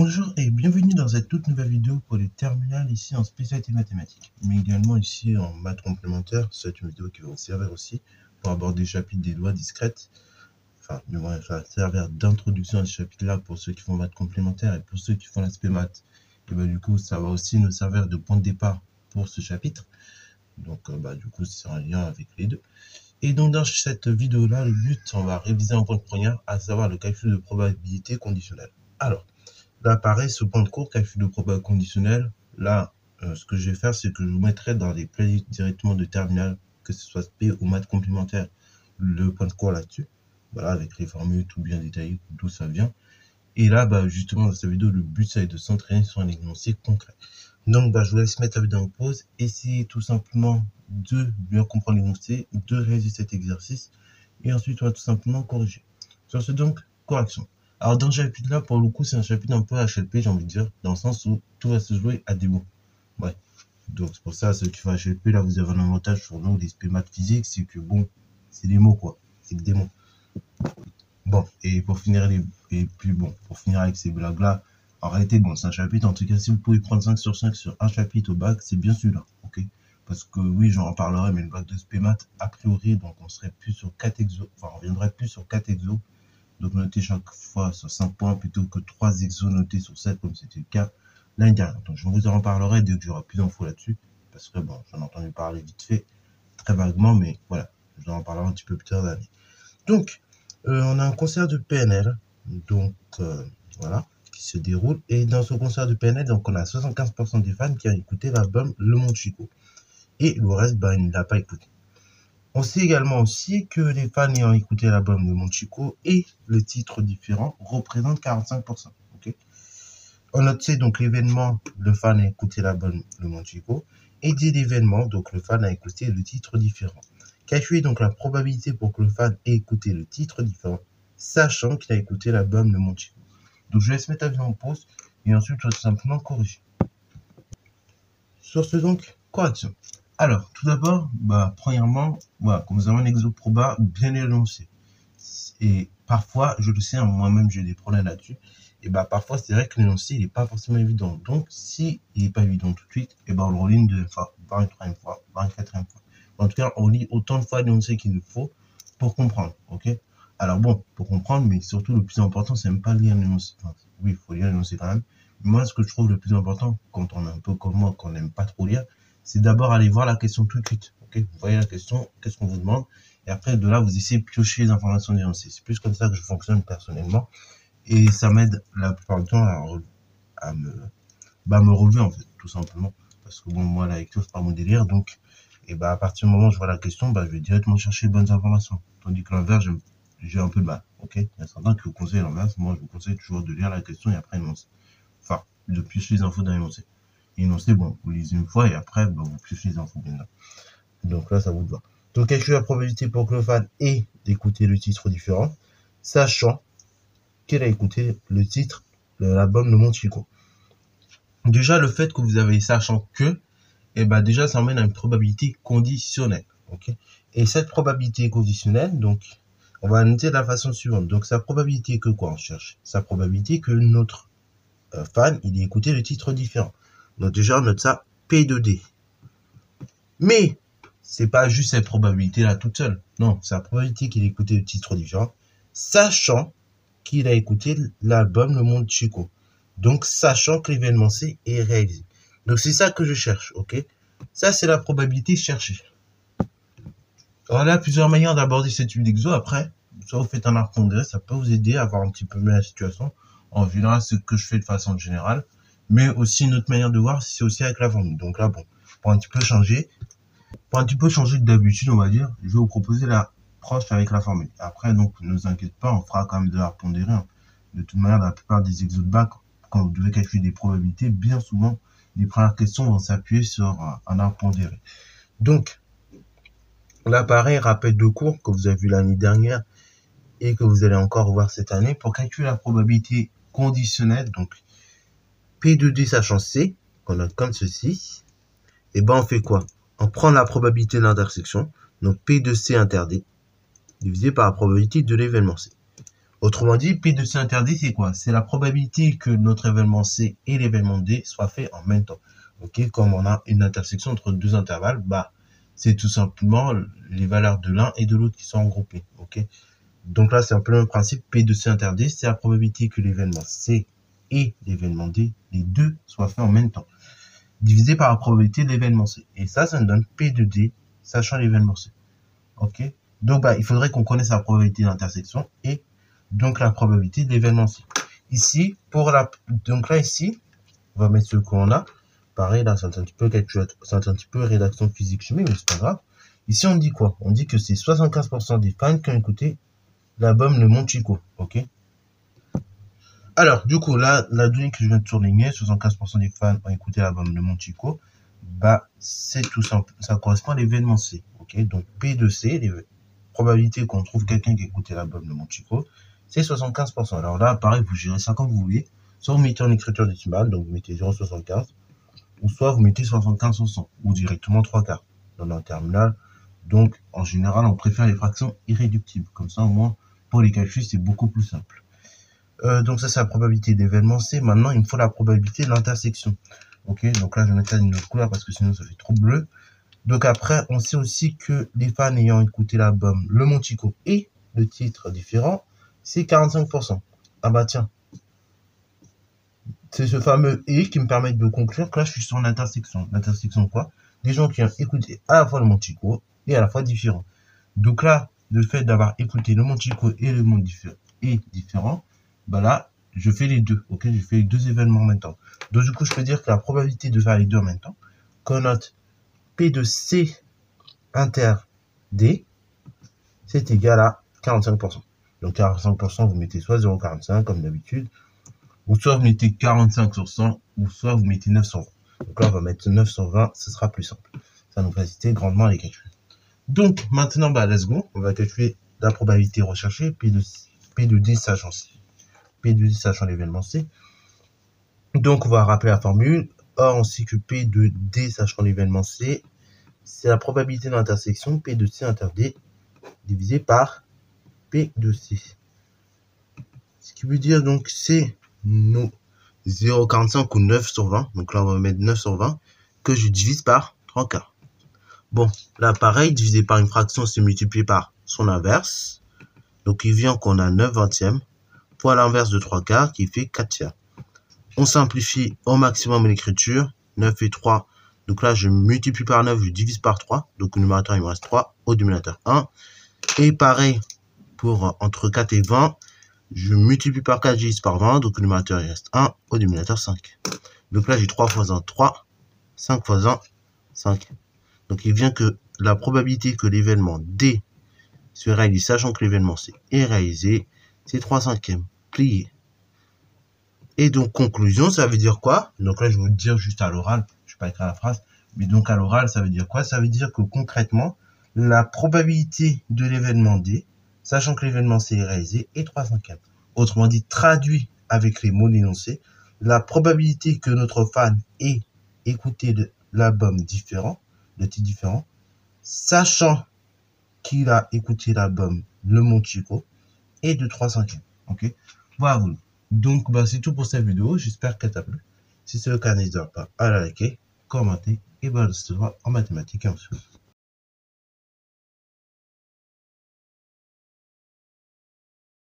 Bonjour et bienvenue dans cette toute nouvelle vidéo pour les terminales ici en spécialité mathématiques, mais également ici en maths complémentaires. C'est une vidéo qui va vous servir aussi pour aborder le chapitre des lois discrètes. Enfin, du moins, ça va servir d'introduction à ce chapitre-là pour ceux qui font maths complémentaires et pour ceux qui font l'aspect maths. Et du coup, ça va aussi nous servir de point de départ pour ce chapitre. Donc, du coup, c'est un lien avec les deux. Et donc, dans cette vidéo-là, le but, on va réviser un point de première, à savoir le calcul de probabilité conditionnelle. Alors, là, pareil, ce point de cours, calcul de probabilité conditionnelle, là, ce que je vais faire, c'est que je vous mettrai dans les playlists directement de terminal, que ce soit SP ou maths complémentaire, le point de cours là-dessus. Voilà, avec les formules tout bien détaillées, d'où ça vient. Et là, justement, dans cette vidéo, le but, ça va être de s'entraîner sur un énoncé concret. Donc, je vous laisse mettre la vidéo en pause. Essayez tout simplement de bien comprendre l'énoncé, de réaliser cet exercice. Et ensuite, on va tout simplement corriger. Sur ce, donc, correction. Alors, dans ce chapitre-là, pour le coup, c'est un chapitre un peu HLP, j'ai envie de dire, dans le sens où tout va se jouer à des mots. Ouais. Donc, c'est pour ça, ceux qui font HLP, là, vous avez un avantage sur nous, les SP maths physiques, c'est que, bon, c'est des mots, quoi. C'est que des mots. Bon, et pour finir pour finir avec ces blagues-là, en réalité, bon, c'est un chapitre, en tout cas, si vous pouvez prendre 5 sur 5 sur un chapitre au bac, c'est bien celui-là, ok? Parce que, oui, j'en reparlerai, mais le bac de SP maths, a priori, donc on serait plus sur 4 exos, enfin, on reviendrait plus sur 4 exos, donc noter chaque fois sur 5 points plutôt que 3 exos notés sur 7, comme c'était le cas l'année dernière. Donc, je vous en reparlerai dès que j'aurai plus d'infos là-dessus, parce que, bon, j'en ai entendu parler vite fait, très vaguement, mais voilà, je vous en reparlerai un petit peu plus tard l'année. Donc, on a un concert de PNL, donc voilà, qui se déroule. Et dans ce concert de PNL, donc on a 75% des fans qui ont écouté l'album Le Monde Chico. Et le reste, il ne l'a pas écouté. On sait également aussi que les fans ayant écouté l'album Le Monde Chico et le titre différent représentent 45%. Okay, on note donc l'événement, le fan a écouté l'album Le Monde Chico, et dit l'événement, donc le fan a écouté le titre différent. Calculez donc la probabilité pour que le fan ait écouté le titre différent, sachant qu'il a écouté l'album Le Monde Chico. Donc je vais laisse mettre la vidéo en pause et ensuite je vais tout simplement corriger. Sur ce donc, correction. Alors, tout d'abord, premièrement, voilà, comme vous avez un exo proba bien énoncé. Et parfois, je le sais, moi-même j'ai des problèmes là-dessus. Et parfois c'est vrai que l'énoncé il n'est pas forcément évident. Donc si il n'est pas évident tout de suite, on le religne deux fois, 23e fois, 24e fois. En tout cas, on lit autant de fois l'énoncé qu'il nous faut pour comprendre, ok? Alors bon, pour comprendre, mais surtout le plus important, c'est même pas lire l'énoncé. Enfin, oui, il faut lire l'énoncé quand même. Moi, ce que je trouve le plus important, quand on est un peu comme moi, qu'on n'aime pas trop lire, c'est d'abord aller voir la question tout de suite, ok? Vous voyez la question, qu'est-ce qu'on vous demande? Et après, de là, vous essayez de piocher les informations d'énoncé. C'est plus comme ça que je fonctionne personnellement. Et ça m'aide la plupart du temps à me relever, en fait, tout simplement. Parce que bon, moi, la lecture, c'est pas mon délire. Donc, à partir du moment où je vois la question, je vais directement chercher les bonnes informations. Tandis que l'inverse, j'ai un peu de mal. Ok? Il y a certains qui vous conseillent l'inverse. Moi, je vous conseille toujours de lire la question et après énoncer. Enfin, de piocher les infos dans l'énoncé. Énoncer, bon, vous lisez une fois et après, vous piochez les infos bien là. Donc là, ça vous va. Donc, calculer la probabilité pour que le fan ait d'écouter le titre différent, sachant qu'elle a écouté le titre de l'album Le Monde Chico. Déjà, le fait que vous avez sachant que, déjà, ça emmène à une probabilité conditionnelle. Okay, et cette probabilité conditionnelle, donc, on va noter de la façon suivante. Donc, sa probabilité que quoi on cherche? Sa probabilité que notre fan, il ait écouté le titre différent. Donc, déjà, on note ça P de D. Mais, c'est pas juste cette probabilité-là toute seule. Non, c'est la probabilité qu'il ait écouté le titre différent, sachant qu'il a écouté l'album Le Monde Chico. Donc, sachant que l'événement C est réalisé. Donc, c'est ça que je cherche, ok? Ça, c'est la probabilité cherchée. Alors là, plusieurs manières d'aborder cette étude d'exo. Après, soit vous faites un arc pondéré, ça peut vous aider à voir un petit peu mieux la situation. En général, c'est ce que je fais de façon générale. Mais aussi, une autre manière de voir, c'est aussi avec la formule. Donc là, bon, pour un petit peu changer d'habitude, on va dire, je vais vous proposer la proche avec la formule. Après, donc, ne vous inquiétez pas, on fera quand même de l'arc pondéré. De toute manière, la plupart des exos de bac, quand vous devez calculer des probabilités, bien souvent, les premières questions vont s'appuyer sur un arc pondéré. Donc, là, pareil, rappel de cours que vous avez vu l'année dernière et que vous allez encore voir cette année. Pour calculer la probabilité conditionnelle, donc P de D sachant C, qu'on a comme ceci, on fait quoi? On prend la probabilité de l'intersection, donc P de C inter D, divisé par la probabilité de l'événement C. Autrement dit, P de C interdit, c'est quoi? C'est la probabilité que notre événement C et l'événement D soient faits en même temps. Ok, comme on a une intersection entre deux intervalles, bah, c'est tout simplement les valeurs de l'un et de l'autre qui sont regroupées. Ok, donc là, c'est un peu le même principe. P de C interdit, c'est la probabilité que l'événement C et l'événement D, les deux, soient faits en même temps, divisé par la probabilité de l'événement C. Et ça nous donne P de D, sachant l'événement C. Ok, donc bah, il faudrait qu'on connaisse la probabilité d'intersection et donc la probabilité de l'événement C. Ici, donc là, ici, on va mettre ce qu'on a. Pareil, là, c'est un petit peu c'est un petit peu rédaction physique chimie, mais c'est pas grave. Ici, on dit quoi? On dit que c'est 75% des fans qui ont écouté l'album Le Monde Chico. Ok. Alors, du coup, là, la donnée que je viens de surligner, 75% des fans ont écouté l'album Le Monde Chico, bah, c'est tout simple. Ça correspond à l'événement C. Ok. Donc, P de C, les probabilités qu'on trouve quelqu'un qui a écouté l'album Le Monde Chico, c'est 75%. Alors là, pareil, vous gérez ça comme vous voulez. Soit vous mettez en écriture décimale, donc vous mettez 0,75, ou soit vous mettez 75 sur 100, ou directement 3 quarts dans un terminal. Donc, en général, on préfère les fractions irréductibles. Comme ça, au moins, pour les calculs, c'est beaucoup plus simple. Donc ça, c'est la probabilité d'événement C. Maintenant, il me faut la probabilité de l'intersection. Ok, donc là, je vais mettre une autre couleur parce que sinon, ça fait trop bleu. Donc après, on sait aussi que les fans ayant écouté l'album Le Monde Chico et le titre différent, c'est 45%. Ah bah tiens, c'est ce fameux « et » qui me permet de conclure que là, je suis sur l'intersection. L'intersection quoi? Des gens qui ont écouté à la fois Le Monde Chico et à la fois différent. Donc là, le fait d'avoir écouté Le Monde Chico et Le Monde différent, bah là, je fais les deux, ok? Je fais les deux événements en même temps. Donc du coup, je peux dire que la probabilité de faire les deux en même temps connote P de C inter D, c'est égal à 45%. Donc 45%, vous mettez soit 0,45 comme d'habitude, ou soit vous mettez 45 sur 100, ou soit vous mettez 9 sur 20. Donc là, on va mettre 9 sur 20, ce sera plus simple. Ça nous facilite grandement les calculs. Donc maintenant, bah, let's go. On va calculer la probabilité recherchée, P de D sachant C. P de D sachant l'événement C. Donc on va rappeler la formule. Or, on sait que P de D sachant l'événement C, c'est la probabilité d'intersection P de C inter D divisé par P de C. Ce qui veut dire donc c'est nos 0,45 ou 9 sur 20. Donc là, on va mettre 9 sur 20 que je divise par 3 quarts. Bon, là, pareil, divisé par une fraction, c'est multiplié par son inverse. Donc, il vient qu'on a 9 vingtièmes fois l'inverse de 3 quarts qui fait 4 tiers. On simplifie au maximum l'écriture. 9 et 3. Donc là, je multiplie par 9, je divise par 3. Donc, au numérateur, il me reste 3. Au dénominateur, 1. Et pareil, pour entre 4 et 20, je multiplie par 4, je divise par 20. Donc, au numérateur, il reste 1. Au dénominateur, 5. Donc là, j'ai 3 fois 1, 3. 5 fois 1, 5. Donc, il vient que la probabilité que l'événement D se réalise, sachant que l'événement C est réalisé, c'est 3 cinquièmes plié. Et donc, conclusion, ça veut dire quoi? Donc là, je vais vous le dire juste à l'oral. Je ne vais pas écrire la phrase. Mais donc, à l'oral, ça veut dire quoi? Ça veut dire que concrètement, la probabilité de l'événement D, sachant que l'événement C est réalisé, est 3 cinquièmes. Autrement dit, traduit avec les mots d'énoncé, la probabilité que notre fan ait écouté l'album différent, le titre différent, sachant qu'il a écouté l'album Le Monde Chico, est de 3 cinquièmes. Ok? Voilà. Donc, bah, c'est tout pour cette vidéo. J'espère qu'elle t'a plu. Si c'est le cas, n'hésite pas à la liker, commenter et bah, on se voit en mathématiques et en sciences.